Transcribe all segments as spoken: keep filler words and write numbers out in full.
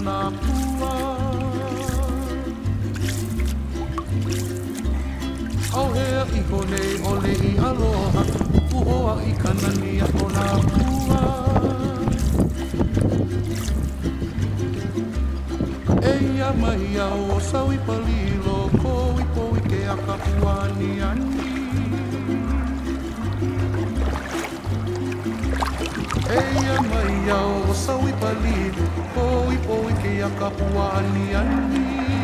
ona pua. Au hea I kone ole I aloha, uhoa I kanania ona pua. Eia mai au sau I palilo, ko I po I ke akapuani ani. Eia mai au sau I palilo, ko I po I ke akapuani ani.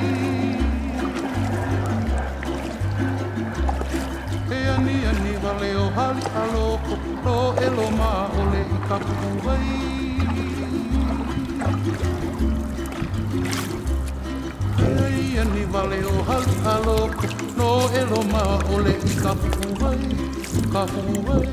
E ani ani wale o hali aloko, no elo ma ole I kapuai. Ni vale o hali aloko, no elo ma ole I kapuai, kapuai.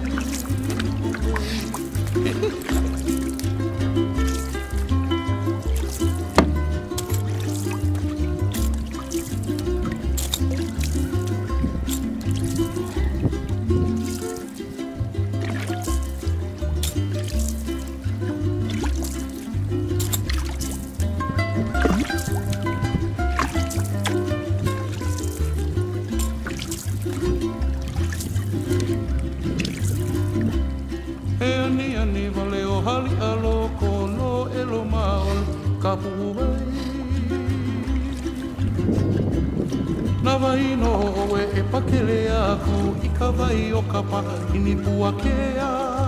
Vai o kapa ini puakea.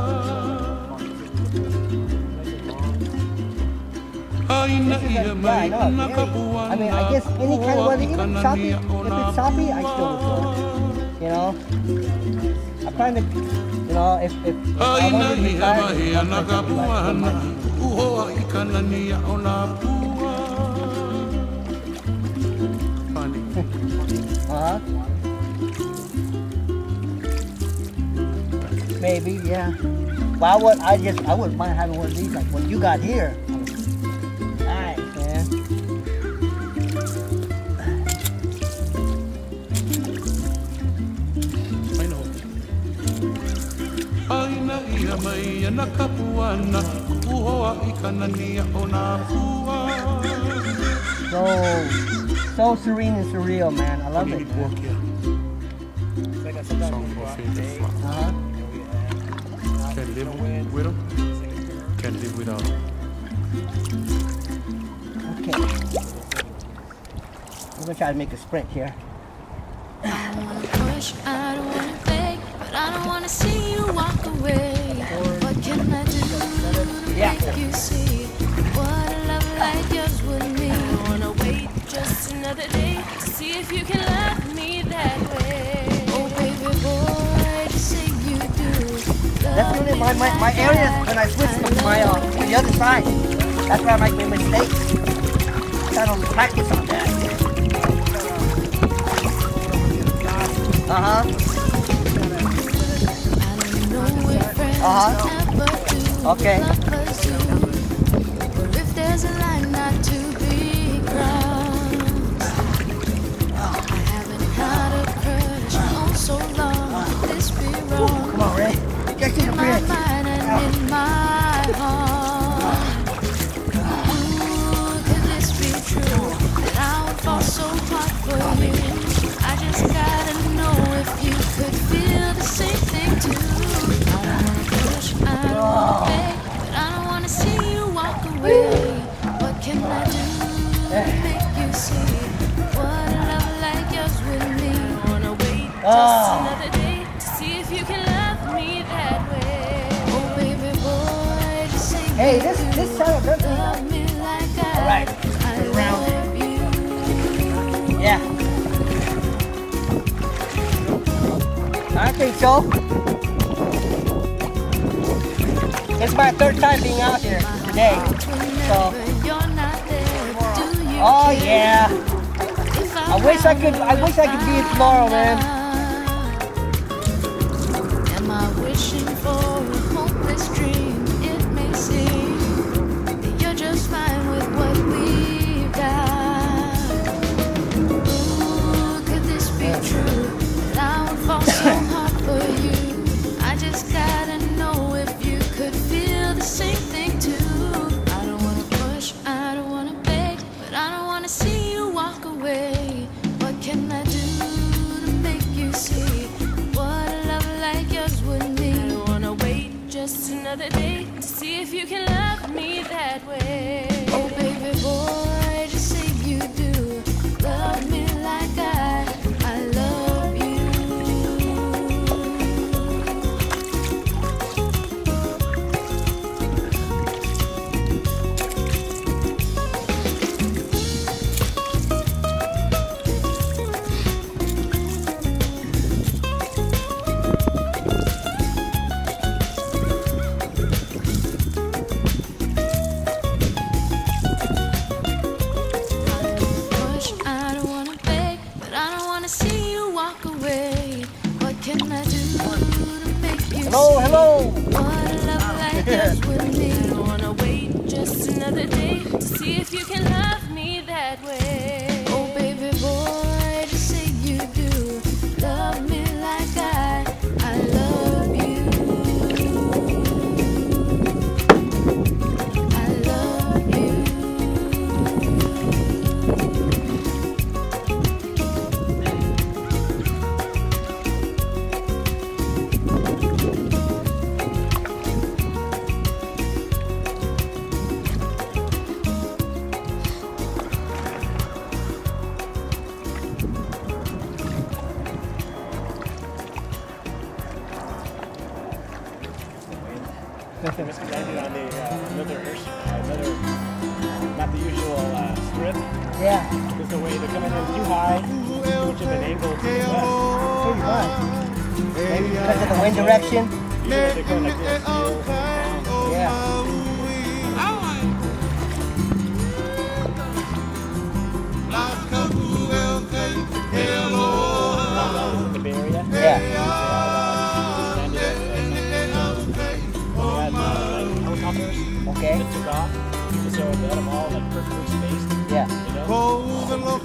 Aina ia mai na kapuana. I mean, I guess any kind of weather, even choppy. If it's choppy, I still would go. You know, I find it. You know, if if, if I wanted to be tired, I'm not kapuana. Uhoa I kanania ona pua. Funny. Uh huh. Maybe, yeah. Well, I would, I just, I wouldn't mind having one of these like what you got here. Nice, man. I know. Aina ia mai na kapuana, uhoa I kanania ona pua. So, so serene and surreal, man. I love it. Uh-huh. Can't live with them. Can't live without them. Okay. I'm gonna try to make a sprint here. I don't wanna push, I don't wanna beg, but I don't wanna see you walk away. What can I do to Yeah. make you see what a love like yours would mean? I don't wanna wait just another day to see if you can love me that way. Oh baby boy, just say you do. That's really my, my, my area when I switch to my uh, to the other side. That's where I make my mistakes. I don't practice on that. Uh-huh. Uh-huh. Okay. But if there's a line not to be crossed, I haven't had a crush on so long. Could this be wrong? Come on, Ray. Get in the bridge. In my mind and in my heart. Ooh, could this be true? That I would fall so hard for you. I just gotta know if you could feel the same thing too. I don't wanna push, I don't wanna beg, but I don't wanna see you walk away. What can I do to make you see what a love like yours would mean? I wanna wait just another day to see if you can love me that way. Oh baby boy, just say Hey, this this sound doesn't love me like I, all right. I love you. Yeah. I think so. It's my third time being out here today. So. Oh yeah. I wish I could. I wish I could be here tomorrow, man. Am I wishing for a hopeless dream? It may seem that you're just fine with what we've got. Ooh, could this be true? That I would fall so hard for you. I just gotta know if you could feel the same thing too. I don't wanna push, I don't wanna beg. that way. Oh baby boy, just say you do love me like I, I love you. Hello, hello. What a love like this with me. I wanna wait just another day to see if you can love me that way. Oh baby boy, just say you do love me like I, I love you. I love you. This was ended on the uh, another, another, not the usual uh, strip. Yeah. Because the way they're coming in too high, too much of an angle to the left. Pretty much. Maybe because of the wind direction. Usually they're going like this. Yeah. The Bay Area. Yeah. Okay. That took off, so they had them all like perfectly spaced. Yeah. You know?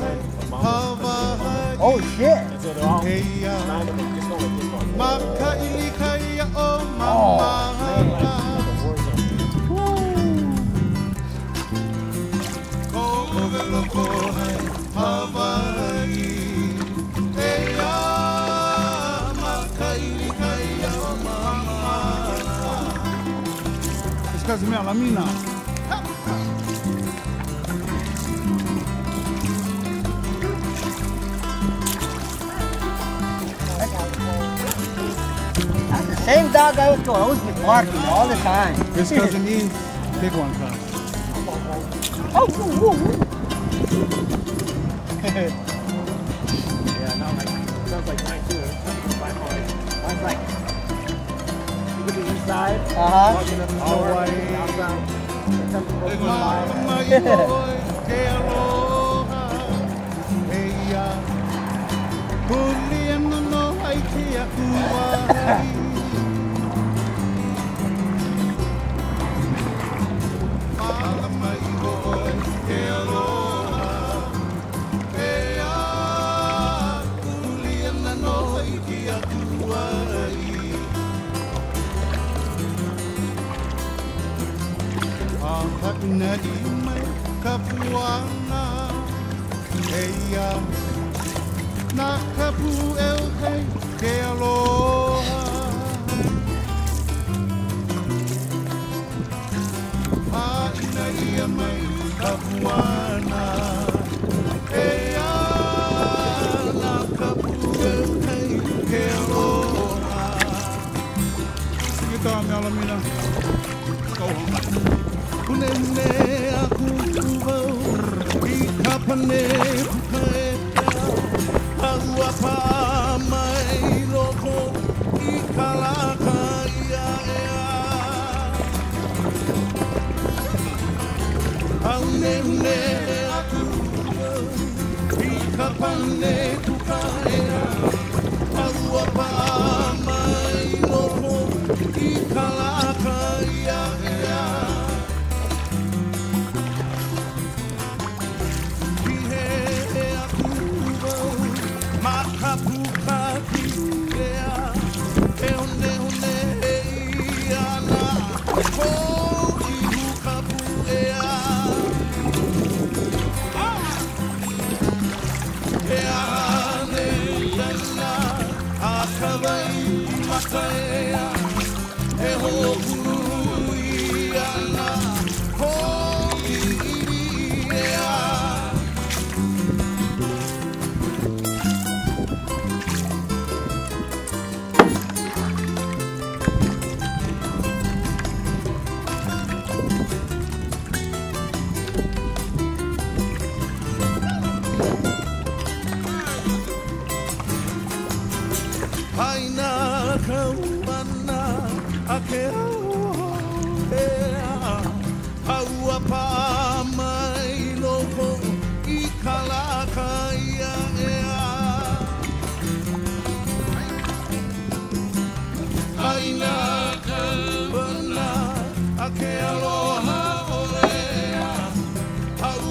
Oh shit. And so they're all nine of them just going like this one. Oh man. Like, like a war zone. Because me la mina. That's the same dog I was going. I was with barking all the time. This cousin E, big one class. Oh, woo, woo, woo. Yeah, not like, sounds like mine too. Mine's like, Look at the inside. uh-huh. Walking up the All door, right. outside. Something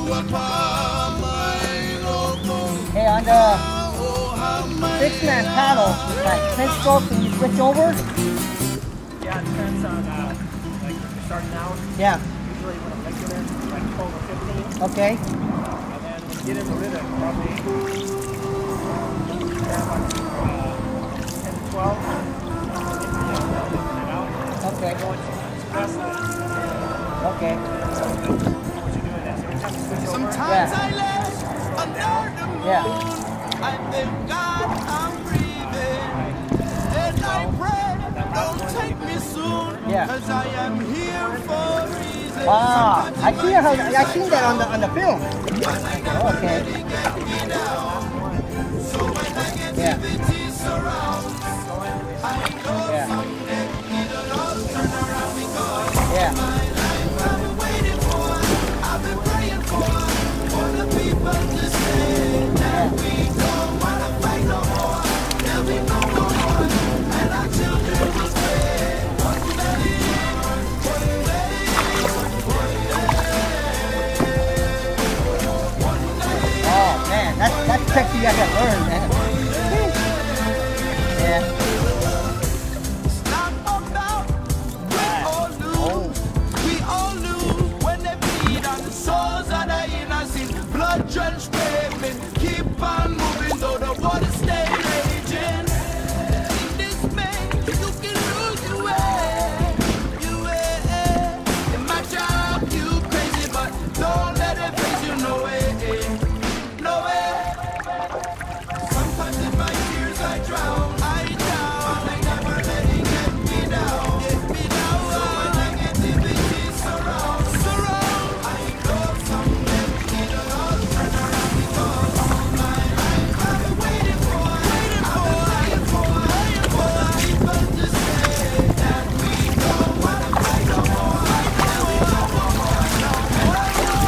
Hey, on the six-man paddle, like ten strokes, and you switch over? Yeah, it depends on, uh, like, if you're starting out. Yeah. Usually when I'm regular, like twelve or fifteen. Okay. And then when you get in the rhythm, probably yeah, about, uh, ten to twelve. And then you're lifting it out. Okay. Going to express it. Okay. What you're doing that. So every time you switch over, Sometimes Yeah. I lay under the moon. Yeah. I thank God I'm breathing. And I pray, don't take me soon. Yeah. Cause I am here for a reason. Ah, I see how I seen that on the on the film. Oh, okay. So when negativity surrounds, I know Yeah. someday it'll all turn around because Yeah. my life I've been waiting for, I've been praying for, for the people to say that we don't wanna fight no more, there'll be no more war, and our children will say, one day, one day, one day, Oh man, that's that's tricky. I gotta learn, man. Yeah. Not about, we all lose. Oh. We all lose when they bleed on the souls of the innocent. Blood drenched pavement, keep on moving though the water stay raging. In this man, you can lose your way, your way. It might drive you crazy, but don't let it face you no way, no way. Sometimes in my tears I drown, I drown. I never let it get me down, get me down. So when negativity surrounds, surround, I know someday it'll all turn around because all my life I've been waiting for, waiting for, waiting for, waiting for people to say that we don't wanna fight no more, that we don't want more, no more.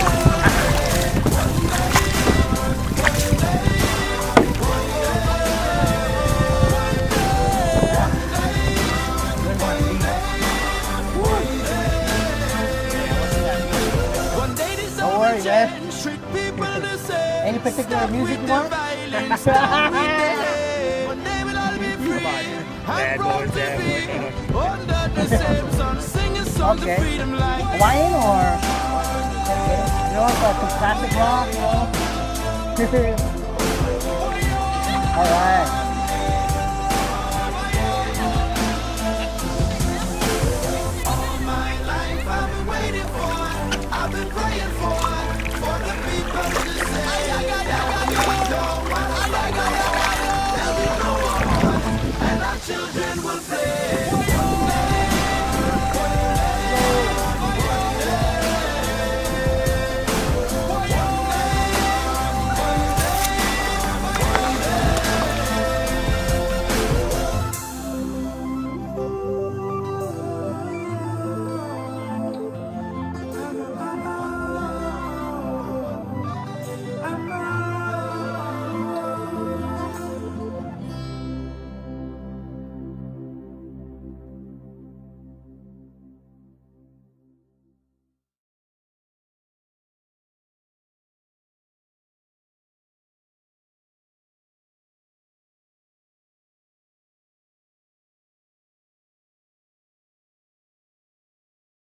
One day this Don't all worry, will man. change, trick people to say, Any particular stop music with you the want? violence, stop with the hate. One day we'll all be free, Bad and boys, proud to bad be boys. under the same sun, singing songs Okay. of freedom like Hawaiian or you know, like some classic rock, you know? All right. all my life I've been waiting for, I've been praying